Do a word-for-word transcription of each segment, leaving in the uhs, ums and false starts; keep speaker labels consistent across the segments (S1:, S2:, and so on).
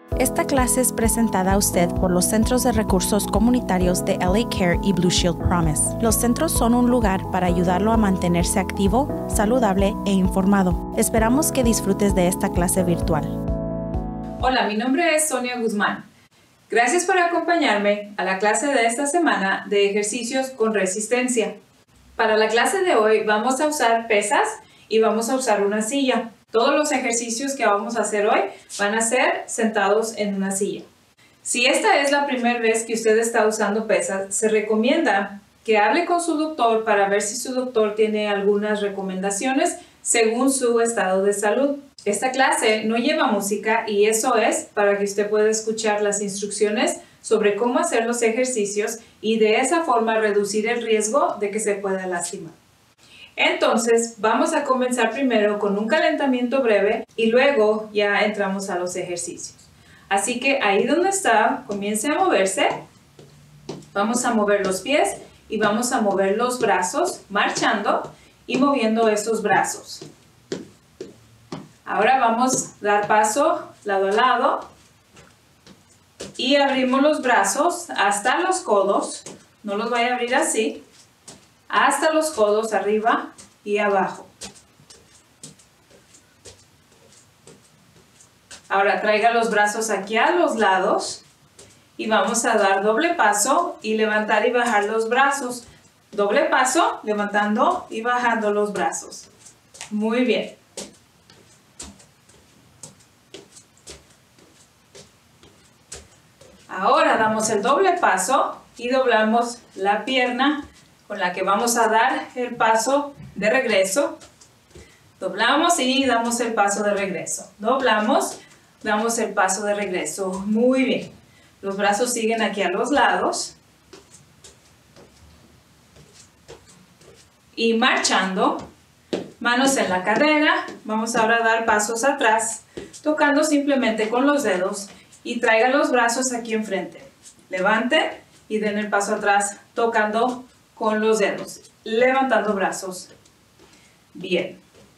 S1: Esta clase es presentada a usted por los Centros de Recursos Comunitarios de L A Care y Blue Shield Promise. Los centros son un lugar para ayudarlo a mantenerse activo, saludable e informado. Esperamos que disfrutes de esta clase virtual.
S2: Hola, mi nombre es Sonia Guzmán. Gracias por acompañarme a la clase de esta semana de ejercicios con resistencia. Para la clase de hoy vamos a usar pesas y vamos a usar una silla. Todos los ejercicios que vamos a hacer hoy van a ser sentados en una silla. Si esta es la primera vez que usted está usando pesas, se recomienda que hable con su doctor para ver si su doctor tiene algunas recomendaciones según su estado de salud. Esta clase no lleva música y eso es para que usted pueda escuchar las instrucciones sobre cómo hacer los ejercicios y de esa forma reducir el riesgo de que se pueda lastimar. Entonces, vamos a comenzar primero con un calentamiento breve y luego ya entramos a los ejercicios. Así que ahí donde está, comience a moverse. Vamos a mover los pies y vamos a mover los brazos, marchando y moviendo estos brazos. Ahora vamos a dar paso lado a lado y abrimos los brazos hasta los codos. No los vaya a abrir así. Hasta los codos arriba y abajo. Ahora traiga los brazos aquí a los lados y vamos a dar doble paso y levantar y bajar los brazos. Doble paso, levantando y bajando los brazos. Muy bien. Ahora damos el doble paso y doblamos la pierna con la que vamos a dar el paso de regreso. Doblamos y damos el paso de regreso. Doblamos, damos el paso de regreso. Muy bien. Los brazos siguen aquí a los lados. Y marchando, manos en la cadera. Vamos ahora a dar pasos atrás, tocando simplemente con los dedos y traiga los brazos aquí enfrente. Levante y den el paso atrás, tocando con los dedos, levantando brazos. Bien.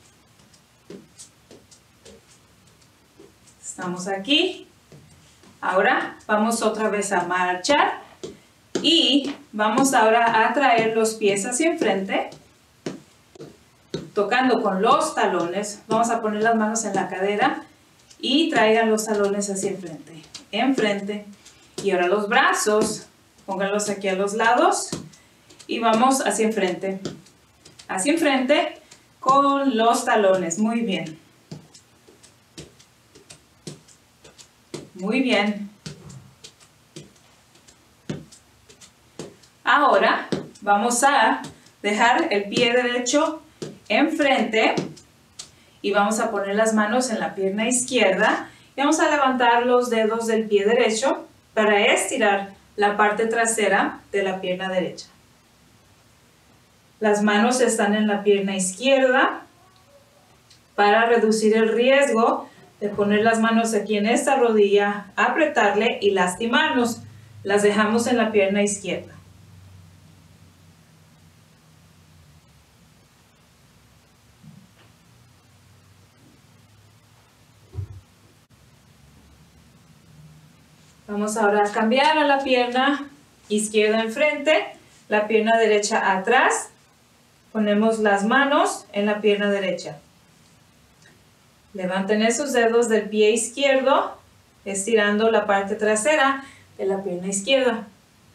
S2: Estamos aquí. Ahora vamos otra vez a marchar y vamos ahora a traer los pies hacia enfrente, tocando con los talones. Vamos a poner las manos en la cadera y traigan los talones hacia enfrente. Enfrente. Y ahora los brazos, pónganlos aquí a los lados. Y vamos hacia enfrente, hacia enfrente con los talones. Muy bien. Muy bien. Ahora vamos a dejar el pie derecho enfrente y vamos a poner las manos en la pierna izquierda y vamos a levantar los dedos del pie derecho para estirar la parte trasera de la pierna derecha. Las manos están en la pierna izquierda para reducir el riesgo de poner las manos aquí en esta rodilla, apretarle y lastimarnos. Las dejamos en la pierna izquierda. Vamos ahora a cambiar a la pierna izquierda enfrente, la pierna derecha atrás. Ponemos las manos en la pierna derecha. Levanten esos dedos del pie izquierdo, estirando la parte trasera de la pierna izquierda.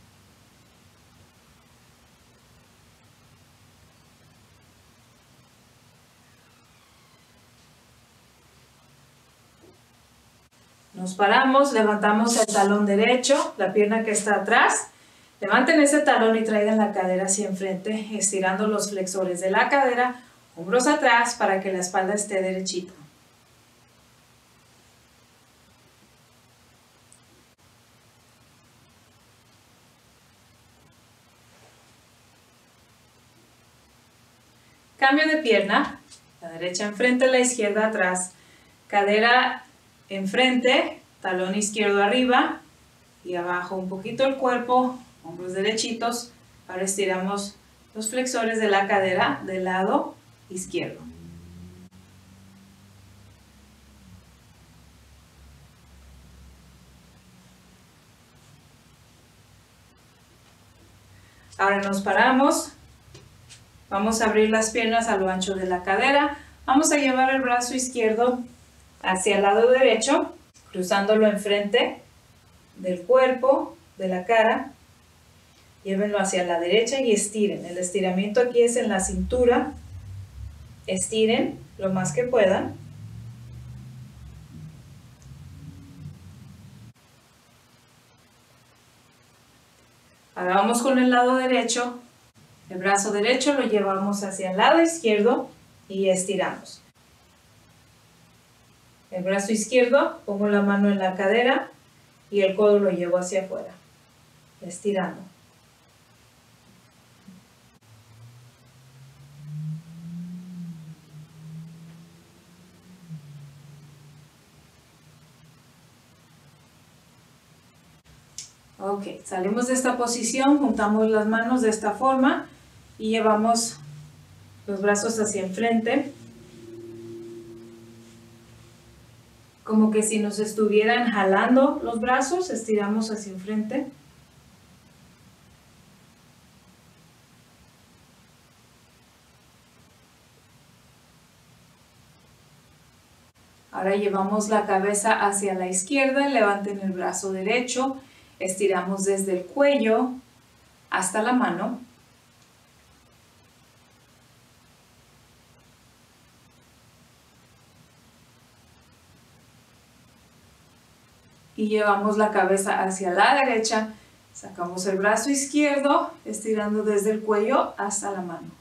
S2: Nos paramos, levantamos el talón derecho, la pierna que está atrás. Levanten ese talón y traigan la cadera hacia enfrente, estirando los flexores de la cadera, hombros atrás para que la espalda esté derechita. Cambio de pierna, la derecha enfrente, la izquierda atrás, cadera enfrente, talón izquierdo arriba y abajo un poquito el cuerpo, hombros derechitos. Ahora estiramos los flexores de la cadera del lado izquierdo. Ahora nos paramos. Vamos a abrir las piernas a lo ancho de la cadera. Vamos a llevar el brazo izquierdo hacia el lado derecho, cruzándolo enfrente del cuerpo, de la cara. Llévenlo hacia la derecha y estiren. El estiramiento aquí es en la cintura. Estiren lo más que puedan. Ahora vamos con el lado derecho. El brazo derecho lo llevamos hacia el lado izquierdo y estiramos. El brazo izquierdo, pongo la mano en la cadera y el codo lo llevo hacia afuera, estirando. Ok, salimos de esta posición, juntamos las manos de esta forma y llevamos los brazos hacia enfrente. Como que si nos estuvieran jalando los brazos, estiramos hacia enfrente. Ahora llevamos la cabeza hacia la izquierda, levanten el brazo derecho, estiramos desde el cuello hasta la mano. Y llevamos la cabeza hacia la derecha, sacamos el brazo izquierdo, estirando desde el cuello hasta la mano.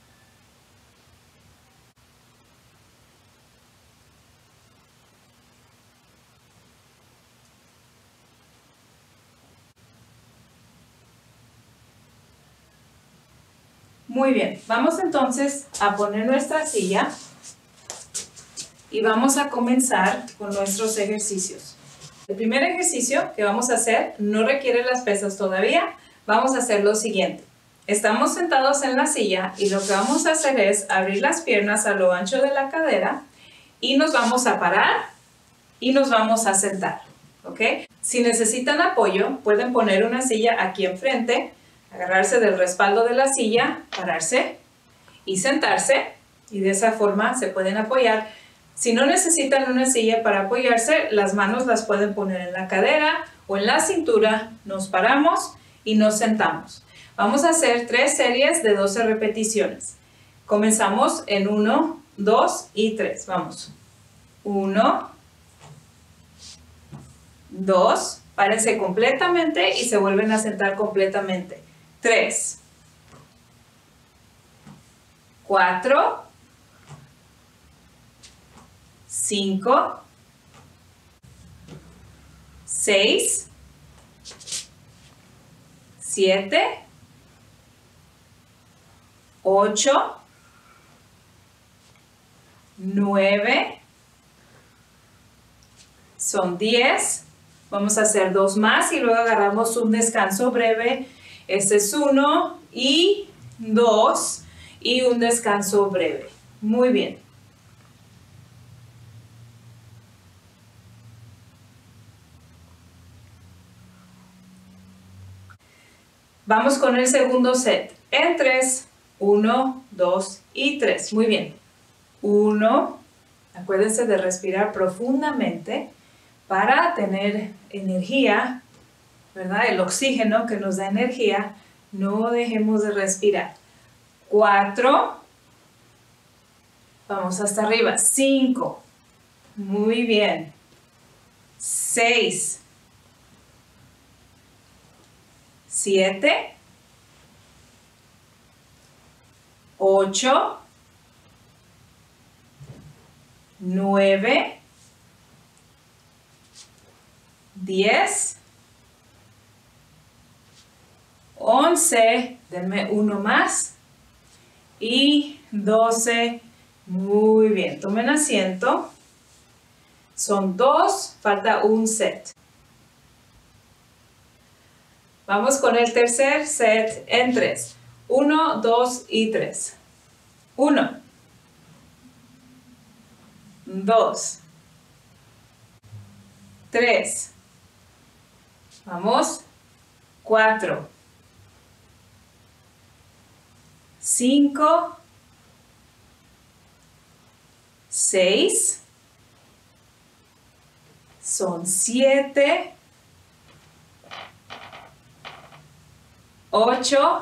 S2: Muy bien, vamos entonces a poner nuestra silla y vamos a comenzar con nuestros ejercicios. El primer ejercicio que vamos a hacer no requiere las pesas todavía. Vamos a hacer lo siguiente. Estamos sentados en la silla y lo que vamos a hacer es abrir las piernas a lo ancho de la cadera y nos vamos a parar y nos vamos a sentar, ¿ok? Si necesitan apoyo, pueden poner una silla aquí enfrente, agarrarse del respaldo de la silla, pararse y sentarse y de esa forma se pueden apoyar. Si no necesitan una silla para apoyarse, las manos las pueden poner en la cadera o en la cintura, nos paramos y nos sentamos. Vamos a hacer tres series de doce repeticiones. Comenzamos en uno, dos y tres. Vamos. uno, dos, párense completamente y se vuelven a sentar completamente. tres, cuatro, cinco, seis, siete, ocho, nueve, son diez. Vamos a hacer dos más y luego agarramos un descanso breve. Este es uno y dos y un descanso breve. Muy bien. Vamos con el segundo set. En tres. uno, dos y tres. Muy bien. uno. Acuérdense de respirar profundamente para tener energía, ¿verdad? El oxígeno que nos da energía. No dejemos de respirar. cuatro. Vamos hasta arriba. cinco. Muy bien. seis. siete, ocho, nueve, diez, once, denme uno más, y doce. Muy bien, tomen asiento. Son dos, falta un set. Vamos con el tercer set en tres. uno, dos y tres. uno. dos. tres. Vamos. cuatro. cinco, seis, son siete, ocho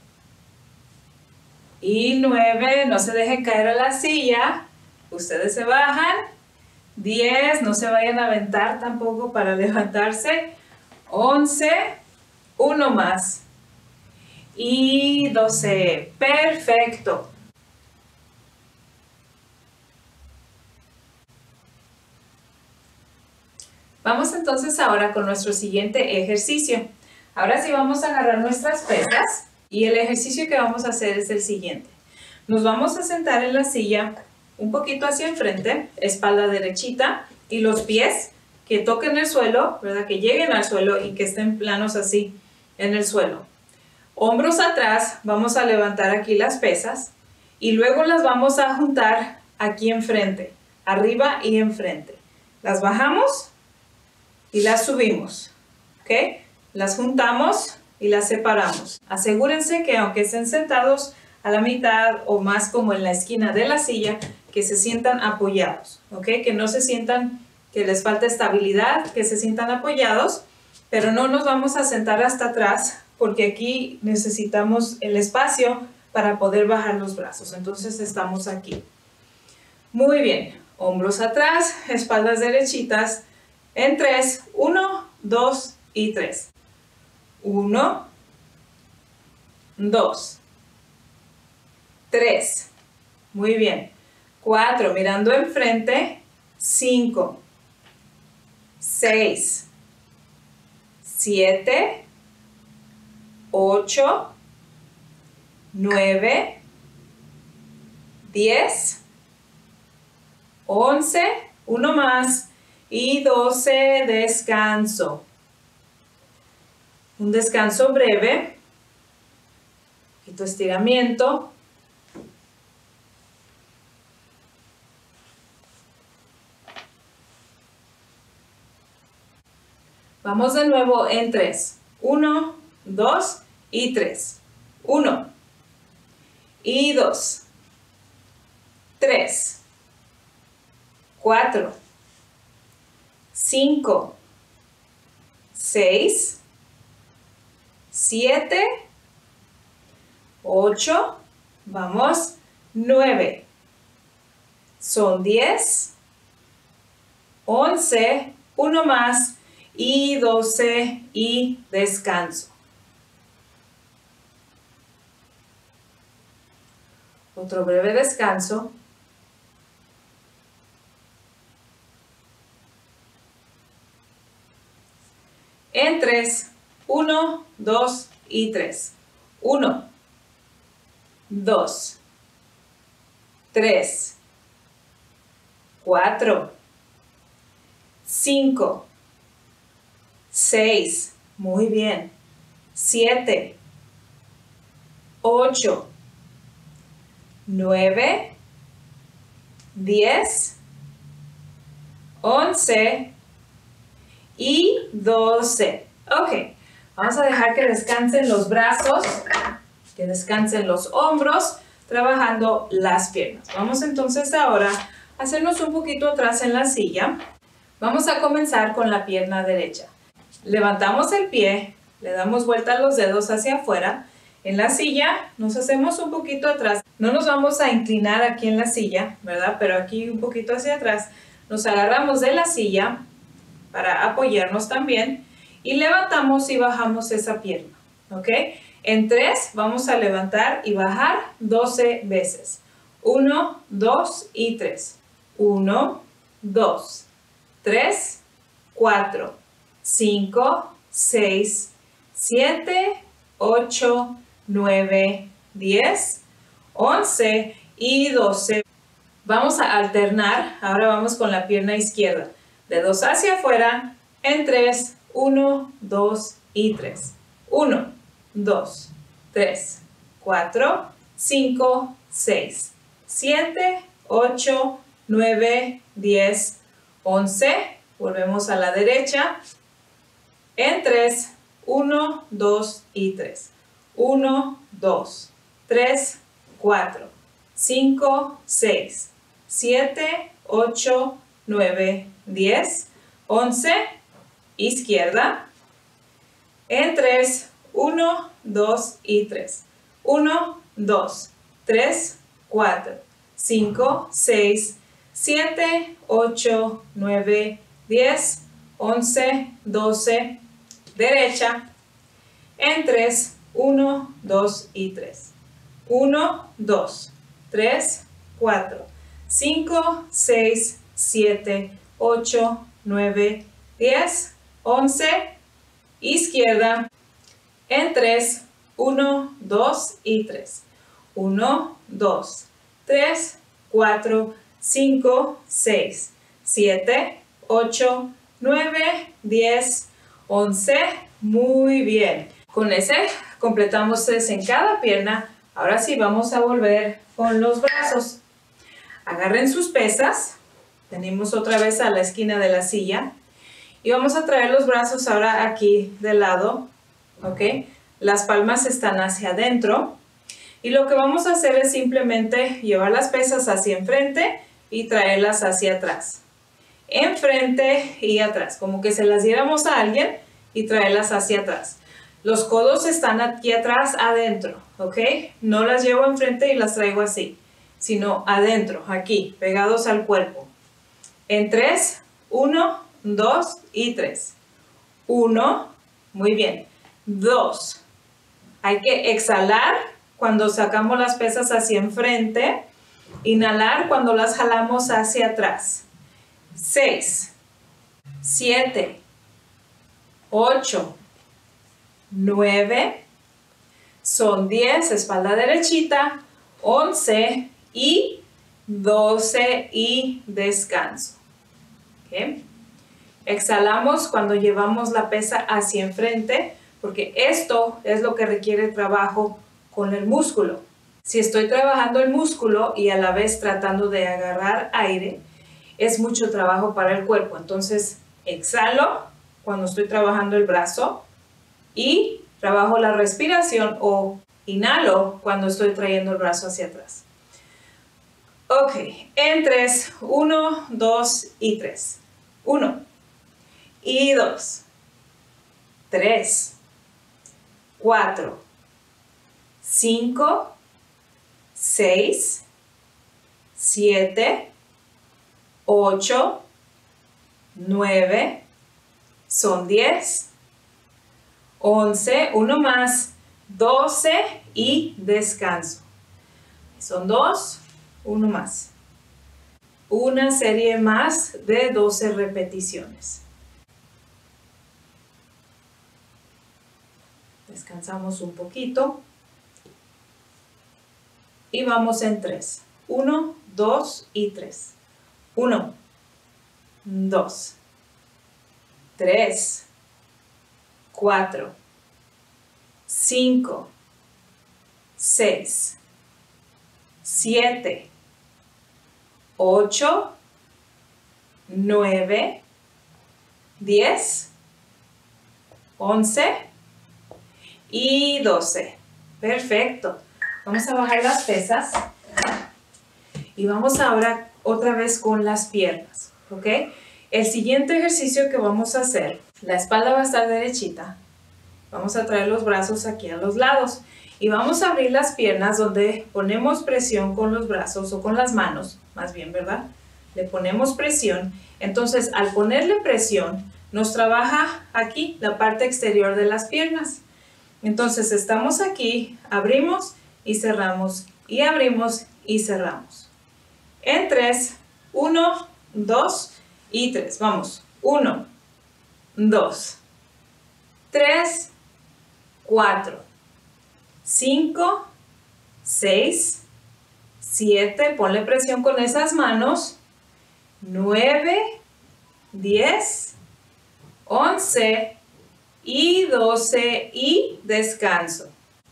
S2: y nueve. No se dejen caer a la silla, ustedes se bajan. diez, no se vayan a aventar tampoco para levantarse. once, uno más. Y doce, perfecto. Vamos entonces ahora con nuestro siguiente ejercicio. Ahora sí vamos a agarrar nuestras pesas y el ejercicio que vamos a hacer es el siguiente. Nos vamos a sentar en la silla un poquito hacia enfrente, espalda derechita, y los pies que toquen el suelo, ¿verdad? Que lleguen al suelo y que estén planos así en el suelo. Hombros atrás, vamos a levantar aquí las pesas y luego las vamos a juntar aquí enfrente, arriba y enfrente. Las bajamos y las subimos, ¿ok? Las juntamos y las separamos. Asegúrense que aunque estén sentados a la mitad o más como en la esquina de la silla, que se sientan apoyados, ¿ok? Que no se sientan que les falta estabilidad, que se sientan apoyados, pero no nos vamos a sentar hasta atrás porque aquí necesitamos el espacio para poder bajar los brazos. Entonces estamos aquí. Muy bien, hombros atrás, espaldas derechitas, en tres, uno, dos y tres. uno, dos, tres. Muy bien. cuatro, mirando enfrente. cinco, seis, siete, ocho, nueve, diez, once, uno más y doce, descanso. Un descanso breve, un poquito de estiramiento. Vamos de nuevo en tres. uno, dos y tres. uno y dos. tres. cuatro. cinco. seis. siete. ocho. Vamos. nueve. Son diez. once. Uno más. Y doce y descanso. Otro breve descanso. En tres, uno, dos y tres. uno, dos, tres, cuatro, cinco, seis, muy bien, siete, ocho, nueve, diez, once y doce. Ok, vamos a dejar que descansen los brazos, que descansen los hombros, trabajando las piernas. Vamos entonces ahora a hacernos un poquito atrás en la silla. Vamos a comenzar con la pierna derecha. Levantamos el pie, le damos vuelta los dedos hacia afuera. En la silla nos hacemos un poquito atrás. No nos vamos a inclinar aquí en la silla, ¿verdad? Pero aquí un poquito hacia atrás. Nos agarramos de la silla para apoyarnos también y levantamos y bajamos esa pierna, ¿ok? En tres vamos a levantar y bajar doce veces. uno, dos y tres. uno, dos, tres, cuatro, cinco, seis, siete, ocho, nueve, diez, once y doce. Vamos a alternar. Ahora vamos con la pierna izquierda. Dedos hacia afuera. En tres. uno, dos y tres. uno, dos, tres, cuatro, cinco, seis, siete, ocho, nueve, diez, once. Volvemos a la derecha. En tres. uno, dos y tres. uno, dos, tres, cuatro, cinco, seis, siete, ocho, nueve, diez, once, izquierda, en tres, uno, dos y tres, uno, dos, tres, cuatro, cinco, seis, siete, ocho, nueve, diez, once, doce, derecha, en tres, uno, dos y tres, uno, dos, tres, cuatro, cinco, seis, siete, ocho, nueve, diez, once, izquierda, en tres, uno, dos y tres, uno, dos, tres, cuatro, cinco, seis, siete, ocho, nueve, diez, once, muy bien. Con ese completamos tres en cada pierna. Ahora sí vamos a volver con los brazos. Agarren sus pesas, venimos otra vez a la esquina de la silla y vamos a traer los brazos ahora aquí de lado, ¿ok? Las palmas están hacia adentro y lo que vamos a hacer es simplemente llevar las pesas hacia enfrente y traerlas hacia atrás. Enfrente y atrás, como que se las diéramos a alguien y traerlas hacia atrás. Los codos están aquí atrás, adentro, ¿ok? No las llevo enfrente y las traigo así, sino adentro, aquí, pegados al cuerpo. En tres, uno, dos y tres. uno, muy bien. dos. Hay que exhalar cuando sacamos las pesas hacia enfrente. Inhalar cuando las jalamos hacia atrás. seis, siete, ocho, nueve, son diez, espalda derechita, once y doce y descanso. ¿Okay? Exhalamos cuando llevamos la pesa hacia enfrente, porque esto es lo que requiere trabajo con el músculo. Si estoy trabajando el músculo y a la vez tratando de agarrar aire, es mucho trabajo para el cuerpo. Entonces, exhalo cuando estoy trabajando el brazo y trabajo la respiración o inhalo cuando estoy trayendo el brazo hacia atrás. Ok, en tres, uno, dos y tres. uno y dos, tres, cuatro, cinco, seis, siete, ocho, nueve, son diez, once, uno más, doce y descanso. Son dos, uno más. Una serie más de doce repeticiones. Descansamos un poquito. Y vamos en tres. uno, dos y tres. uno, dos, tres, cuatro, cinco, seis, siete, ocho, nueve, diez, once y doce. Perfecto. Vamos a bajar las pesas y vamos ahora otra vez con las piernas, ¿ok? El siguiente ejercicio que vamos a hacer, la espalda va a estar derechita. Vamos a traer los brazos aquí a los lados y vamos a abrir las piernas donde ponemos presión con los brazos o con las manos, más bien, ¿verdad? Le ponemos presión. Entonces, al ponerle presión, nos trabaja aquí la parte exterior de las piernas. Entonces, estamos aquí, abrimos y cerramos, y abrimos y cerramos. En tres, uno, dos y tres. Vamos, uno, dos, tres, cuatro, cinco, seis, siete, ponle presión con esas manos, nueve, diez, once y doce y descanso.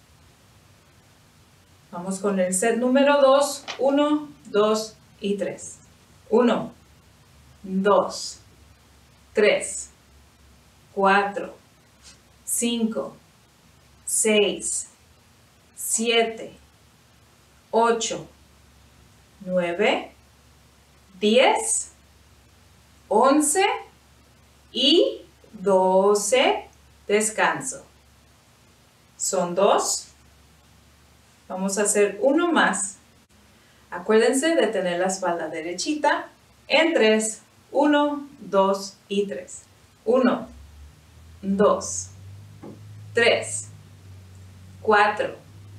S2: Vamos con el set número dos, uno, dos y tres. uno, dos, tres, cuatro, cinco, seis, siete, ocho, nueve, diez, once y doce. Descanso. Son dos. Vamos a hacer uno más. Acuérdense de tener la espalda derechita. En tres. uno, dos y tres. uno, dos, tres, cuatro,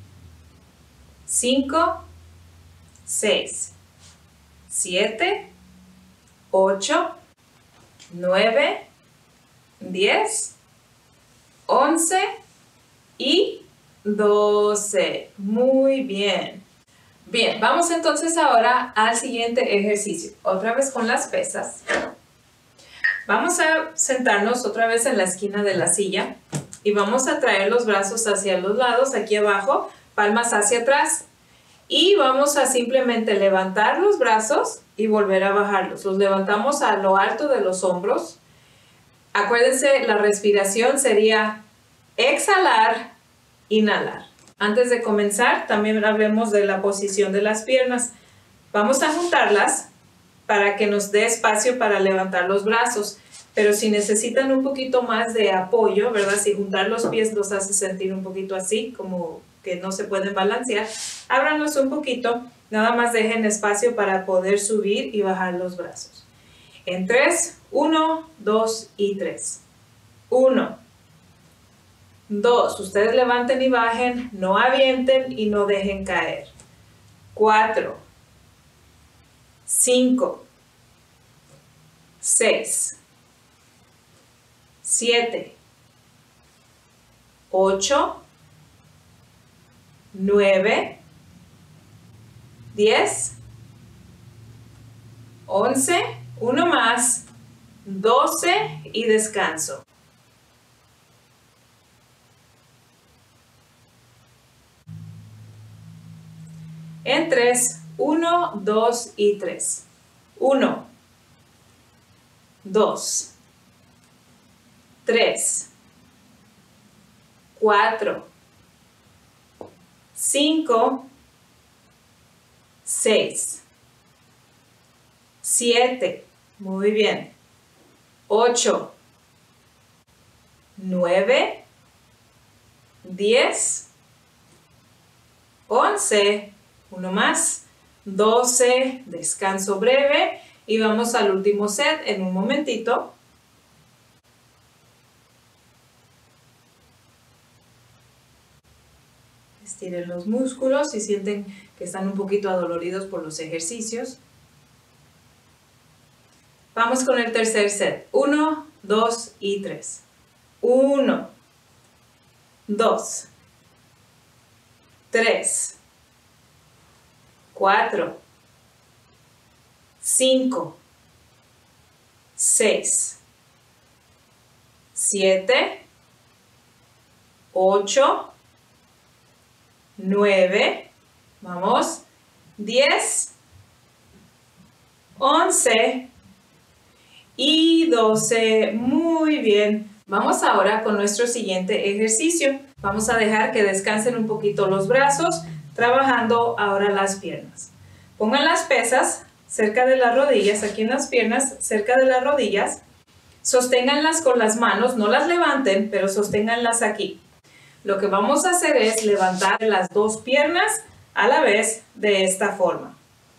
S2: cinco, seis, siete, ocho, nueve, diez, once y doce. Muy bien. Bien, vamos entonces ahora al siguiente ejercicio. Otra vez con las pesas. Vamos a sentarnos otra vez en la esquina de la silla y vamos a traer los brazos hacia los lados, aquí abajo, palmas hacia atrás. Y vamos a simplemente levantar los brazos y volver a bajarlos. Los levantamos a lo alto de los hombros. Acuérdense, la respiración sería exhalar, inhalar. Antes de comenzar, también hablemos de la posición de las piernas. Vamos a juntarlas para que nos dé espacio para levantar los brazos. Pero si necesitan un poquito más de apoyo, ¿verdad? Si juntar los pies los hace sentir un poquito así, como que no se pueden balancear, ábranlos un poquito. Nada más dejen espacio para poder subir y bajar los brazos. En tres, uno, dos y tres. uno, dos, ustedes levanten y bajen, no avienten y no dejen caer. cuatro, cinco, seis, siete, ocho, nueve, diez, once, uno más, doce y descanso. En tres, uno, dos y tres. uno, dos, tres, cuatro, cinco, seis, siete, muy bien, ocho, nueve, diez, once, uno más, doce, descanso breve y vamos al último set en un momentito. Estiren los músculos si sienten que están un poquito adoloridos por los ejercicios. Vamos con el tercer set. uno, dos y tres. uno, dos, tres, cuatro, cinco, seis, siete, ocho, nueve, vamos, diez, once y doce. Muy bien. Vamos ahora con nuestro siguiente ejercicio. Vamos a dejar que descansen un poquito los brazos, trabajando ahora las piernas. Pongan las pesas cerca de las rodillas, aquí en las piernas, cerca de las rodillas. Sosténganlas con las manos, no las levanten, pero sosténganlas aquí. Lo que vamos a hacer es levantar las dos piernas a la vez de esta forma.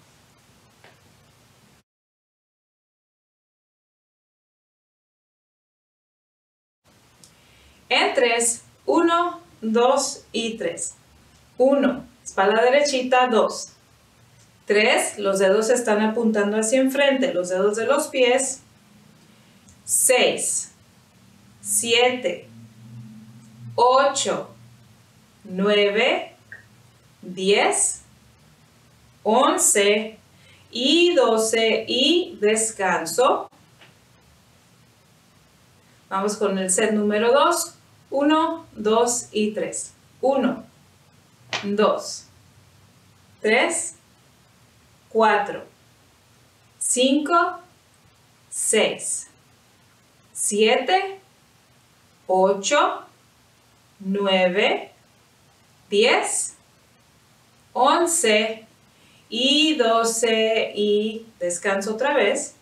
S2: En tres, uno, dos y tres. uno, espalda derechita, dos. tres, los dedos están apuntando hacia enfrente, los dedos de los pies. seis, siete, ocho, nueve, diez, once y doce y descanso. Vamos con el set número dos. uno, dos y tres. uno, dos, tres, cuatro, cinco, seis, siete, ocho, nueve, diez, once y doce y descanso otra vez.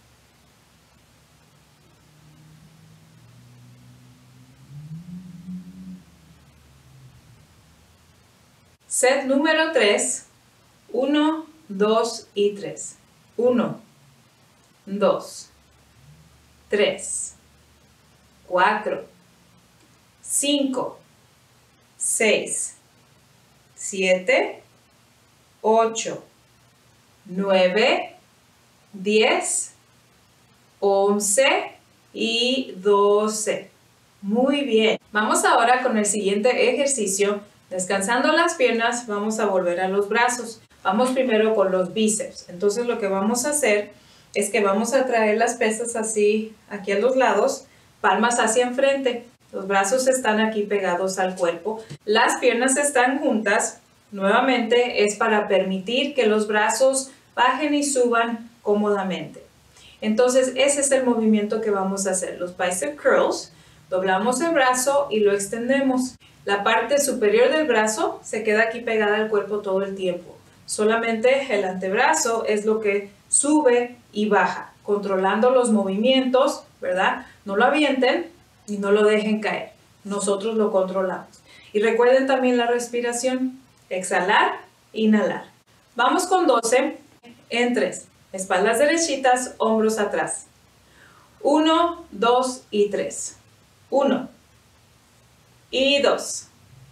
S2: Set número tres, uno, dos y tres. uno, dos, tres, cuatro, cinco, seis, siete, ocho, nueve, diez, once y doce. Muy bien. Vamos ahora con el siguiente ejercicio. Descansando las piernas, vamos a volver a los brazos. Vamos primero con los bíceps. Entonces lo que vamos a hacer es que vamos a traer las pesas así, aquí a los lados, palmas hacia enfrente. Los brazos están aquí pegados al cuerpo. Las piernas están juntas. Nuevamente es para permitir que los brazos bajen y suban cómodamente. Entonces ese es el movimiento que vamos a hacer. Los bicep curls. Doblamos el brazo y lo extendemos. La parte superior del brazo se queda aquí pegada al cuerpo todo el tiempo. Solamente el antebrazo es lo que sube y baja, controlando los movimientos, ¿verdad? No lo avienten y no lo dejen caer. Nosotros lo controlamos. Y recuerden también la respiración. Exhalar, inhalar. Vamos con doce en tres. Espaldas derechitas, hombros atrás. uno, dos y tres. uno. Y dos,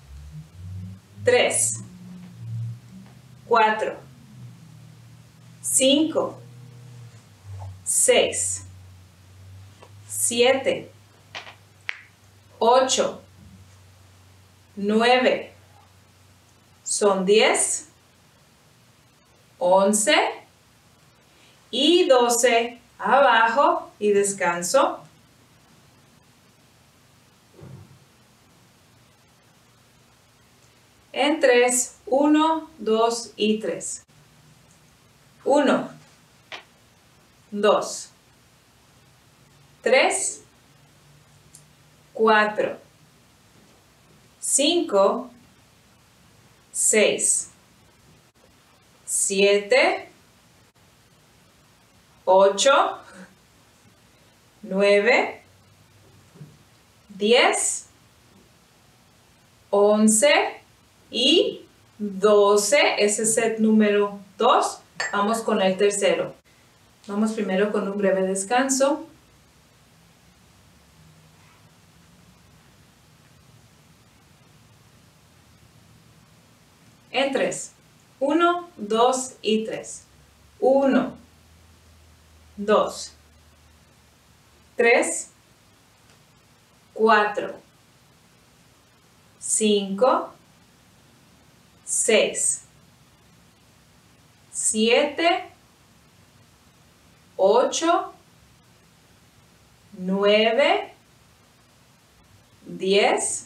S2: tres, cuatro, cinco, seis, siete, ocho, nueve, son diez, once y doce, abajo y descanso. En tres, uno, dos y tres. uno, dos, tres, cuatro, cinco, seis, siete, ocho, nueve, diez, once y doce, ese es set número dos. Vamos con el tercero. Vamos primero con un breve descanso. En tres. uno, dos y tres. uno, dos, tres, cuatro, cinco, seis, siete, ocho, nueve, diez,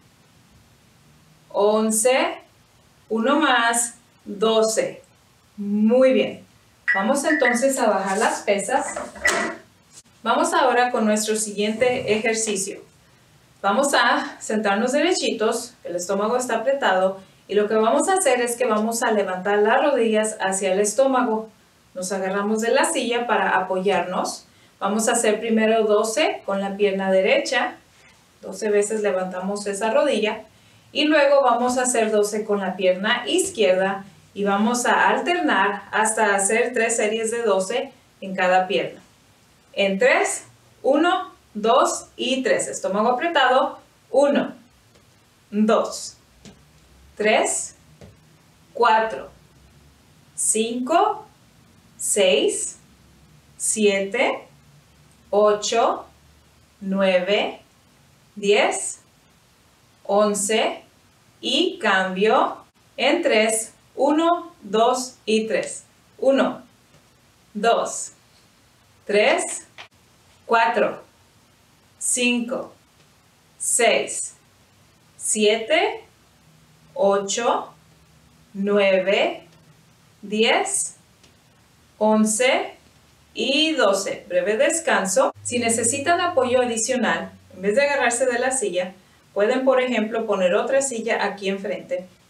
S2: once, uno más, doce. Muy bien. Vamos entonces a bajar las pesas. Vamos ahora con nuestro siguiente ejercicio. Vamos a sentarnos derechitos, el estómago está apretado. Y lo que vamos a hacer es que vamos a levantar las rodillas hacia el estómago. Nos agarramos de la silla para apoyarnos. Vamos a hacer primero doce con la pierna derecha. doce veces levantamos esa rodilla. Y luego vamos a hacer doce con la pierna izquierda. Y vamos a alternar hasta hacer tres series de doce en cada pierna. En tres, uno, dos y tres. Estómago apretado. uno, dos, tres, cuatro, cinco, seis, siete, ocho, nueve, diez, once y cambio en tres, uno, dos y tres. uno, dos, tres, cuatro, cinco, seis, siete, ocho, nueve, diez, once y doce. Breve descanso. Si necesitan apoyo adicional, en vez de agarrarse de la silla, pueden, por ejemplo, poner otra silla aquí enfrente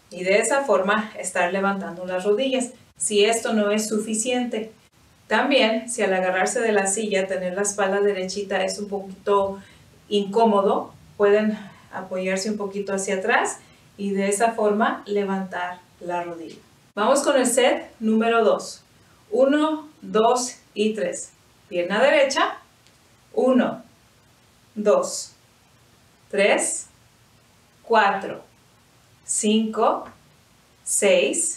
S2: y de esa forma estar levantando las rodillas. Si esto no es suficiente, también si al agarrarse de la silla tener la espalda derechita es un poquito incómodo, pueden apoyarse un poquito hacia atrás y de esa forma levantar la rodilla. Vamos con el set número dos. uno, dos y tres. Pierna derecha. uno, dos, tres, cuatro, cinco, seis,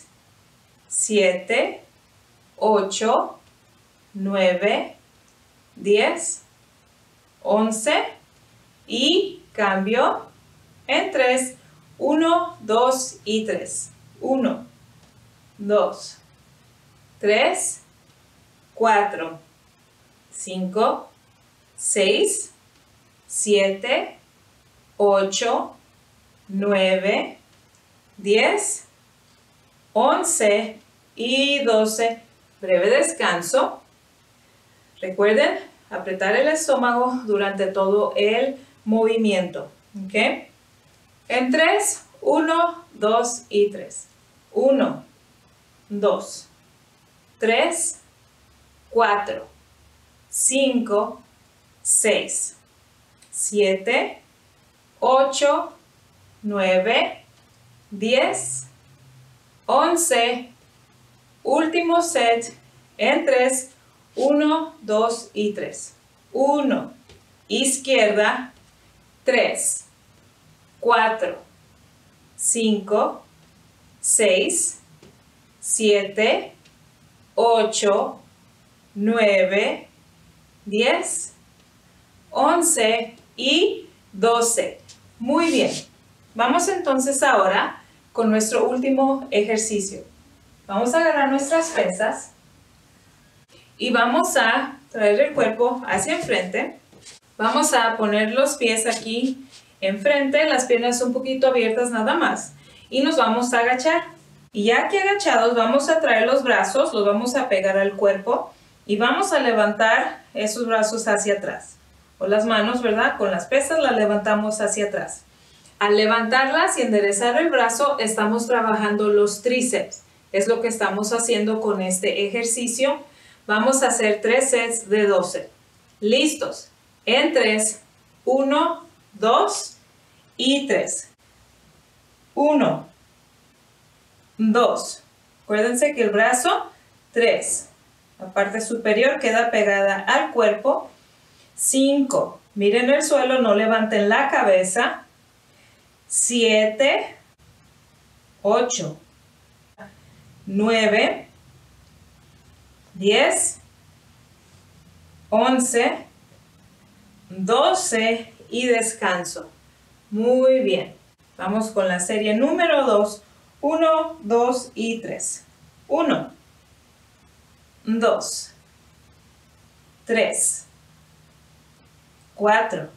S2: siete, ocho, nueve, diez, once y cambio en tres. uno, dos y tres. uno, dos, tres, cuatro, cinco, seis, siete, ocho, nueve, diez, once y doce. Breve descanso. Recuerden apretar el estómago durante todo el movimiento. ¿Ok? En tres, uno, dos y tres. uno, dos, tres, cuatro, cinco, seis, siete, ocho, nueve, diez, once. Último set en tres, uno, dos y tres. uno, izquierda, tres, cuatro, cinco, seis, siete, ocho, nueve, diez, once y doce. Muy bien. Vamos entonces ahora con nuestro último ejercicio. Vamos a agarrar nuestras pesas y vamos a traer el cuerpo hacia enfrente. Vamos a poner los pies aquí enfrente, las piernas un poquito abiertas nada más. Y nos vamos a agachar. Y ya que agachados vamos a traer los brazos, los vamos a pegar al cuerpo y vamos a levantar esos brazos hacia atrás. O las manos, ¿verdad? Con las pesas las levantamos hacia atrás. Al levantarlas y enderezar el brazo, estamos trabajando los tríceps. Es lo que estamos haciendo con este ejercicio. Vamos a hacer tres sets de doce. ¿Listos? En tres, uno, dos y tres. uno, dos. Acuérdense que el brazo, tres. La parte superior queda pegada al cuerpo. cinco. Miren el suelo, no levanten la cabeza. siete, ocho, nueve, diez, once, doce y descanso. Muy bien. Vamos con la serie número dos. uno, dos y tres. uno, dos, tres, cuatro,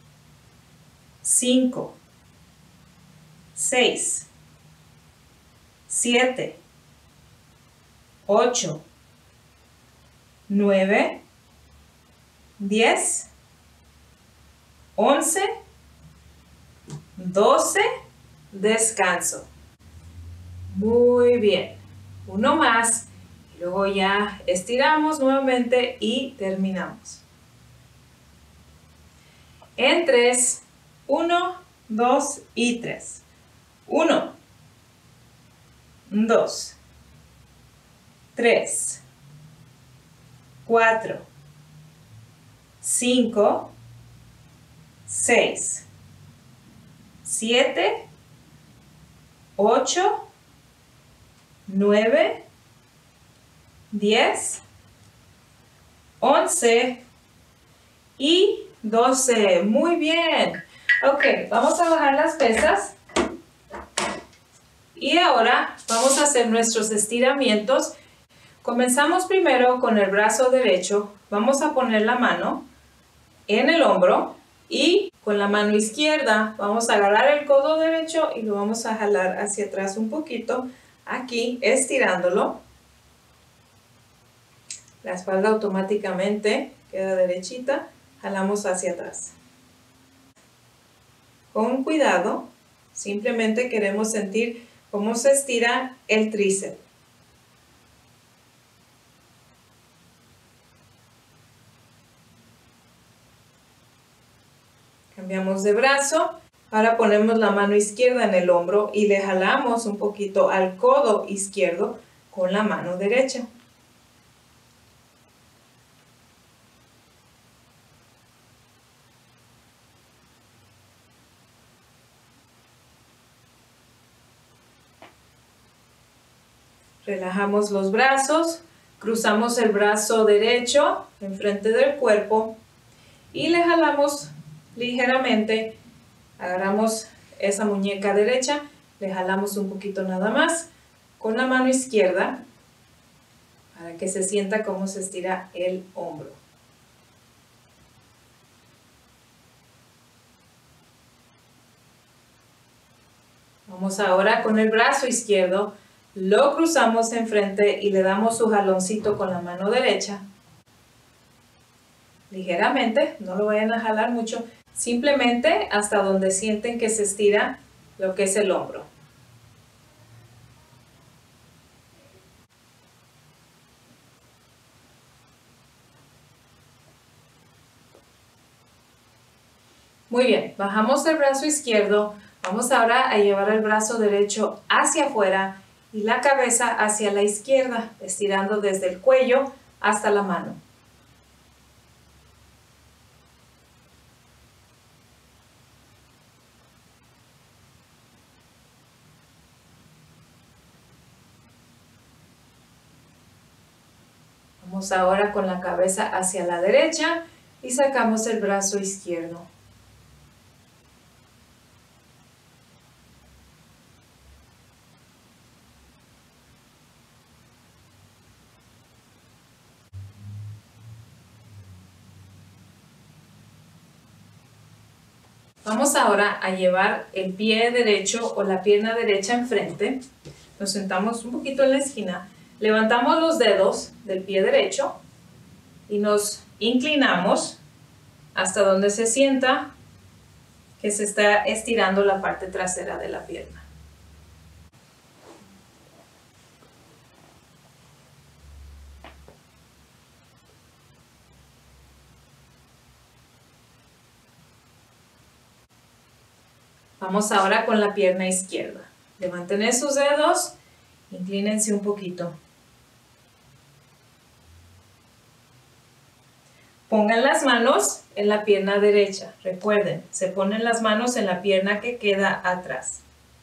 S2: cinco, seis, siete, ocho, nueve, diez, once, doce, descanso. Muy bien. Uno más. Y luego ya estiramos nuevamente y terminamos. En tres. uno, dos y tres. uno, dos, tres, cuatro, cinco, seis, siete, ocho, nueve, diez, once y doce. Muy bien. Ok, vamos a bajar las pesas. Y ahora vamos a hacer nuestros estiramientos. Comenzamos primero con el brazo derecho. Vamos a poner la mano en el hombro y con la mano izquierda vamos a agarrar el codo derecho y lo vamos a jalar hacia atrás un poquito. Aquí estirándolo. La espalda automáticamente queda derechita. Jalamos hacia atrás. Con cuidado. Simplemente queremos sentir cómo se estira el tríceps. Cambiamos de brazo. Ahora ponemos la mano izquierda en el hombro y le jalamos un poquito al codo izquierdo con la mano derecha. Relajamos los brazos, cruzamos el brazo derecho enfrente del cuerpo y le jalamos ligeramente. Agarramos esa muñeca derecha, le jalamos un poquito nada más con la mano izquierda para que se sienta cómo se estira el hombro. Vamos ahora con el brazo izquierdo. Lo cruzamos enfrente y le damos su jaloncito con la mano derecha. Ligeramente, no lo vayan a jalar mucho, simplemente hasta donde sienten que se estira lo que es el hombro. Muy bien, bajamos el brazo izquierdo. Vamos ahora a llevar el brazo derecho hacia afuera y la cabeza hacia la izquierda, estirando desde el cuello hasta la mano. Vamos ahora con la cabeza hacia la derecha y sacamos el brazo izquierdo. Vamos ahora a llevar el pie derecho o la pierna derecha enfrente. Nos sentamos un poquito en la esquina. Levantamos los dedos del pie derecho y nos inclinamos hasta donde se sienta que se está estirando la parte trasera de la pierna. Vamos ahora con la pierna izquierda. Levanten sus dedos, inclínense un poquito. Pongan las manos en la pierna derecha. Recuerden, se ponen las manos en la pierna que queda atrás.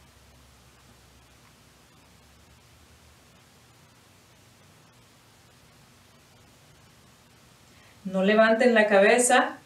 S2: No levanten la cabeza.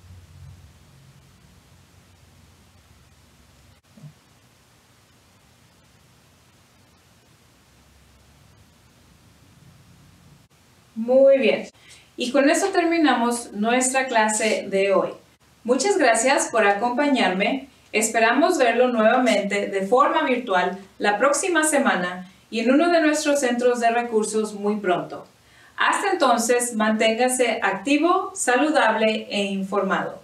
S2: Muy bien. Y con eso terminamos nuestra clase de hoy. Muchas gracias por acompañarme. Esperamos verlo nuevamente de forma virtual la próxima semana y en uno de nuestros centros de recursos muy pronto. Hasta entonces, manténgase activo, saludable e informado.